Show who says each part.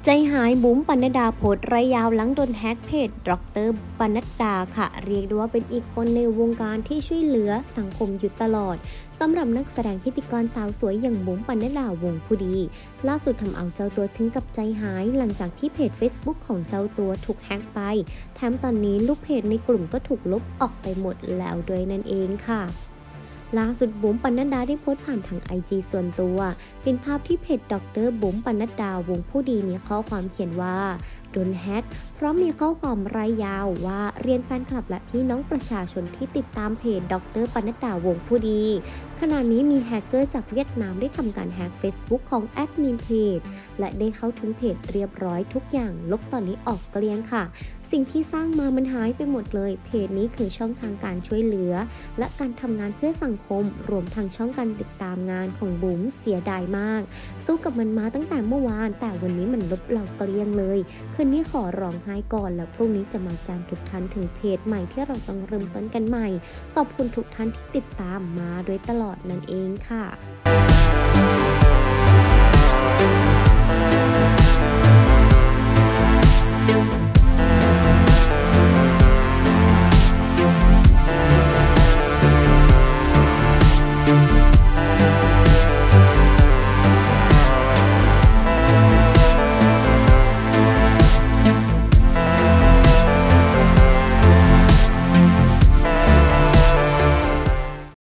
Speaker 1: ใจหายบุ๋มปนัดดาโพสต์ระยาวหลังโดนแฮกเพจดร.ปนัดดาค่ะเรียกได้ว่าเป็นอีกคนในวงการที่ช่วยเหลือสังคมอยู่ตลอดสำหรับนักแสดงพิธีกรสาวสวยอย่างบุ๋มปนัดดาวงผู้ดีล่าสุดทำเอาเจ้าตัวถึงกับใจหายหลังจากที่เพจ Facebook ของเจ้าตัวถูกแฮกไปแถมตอนนี้ลูกเพจในกลุ่มก็ถูกลบออกไปหมดแล้วด้วยนั่นเองค่ะล่าสุดบุ๋มปนัดดาได้โพสต์ผ่านทาง IG ส่วนตัวเป็นภาพที่เพจดร.บุ๋มปนัดดาวงผู้ดีมีข้อความเขียนว่าโดนแฮกพร้อมมีข้อความรายยาวว่าเรียนแฟนคลับและพี่น้องประชาชนที่ติดตามเพจดร.ปนัดดาวงผู้ดีขณะนี้มีแฮกเกอร์จากเวียดนามได้ทำการแฮก Facebook ของแอดมินเพจและได้เข้าถึงเพจเรียบร้อยทุกอย่างลบตอนนี้ออกเกลี้ยงค่ะสิ่งที่สร้างมามันหายไปหมดเลยเพจนี้คือช่องทางการช่วยเหลือและการทำงานเพื่อสังคมรวมทั้งช่องการติดตามงานของบุ๋มเสียดายมากสู้กับมันมาตั้งแต่เมื่อวานแต่วันนี้มันลบเราเกลี้ยงเลยคืนนี้ขอร้องไห้ก่อนแล้วพรุ่งนี้จะมาจานทุกท่านถึงเพจใหม่ที่เราต้องเริ่มต้นกันใหม่ขอบคุณทุกท่านที่ติดตามมาโดยตลอดนั่นเองค่ะ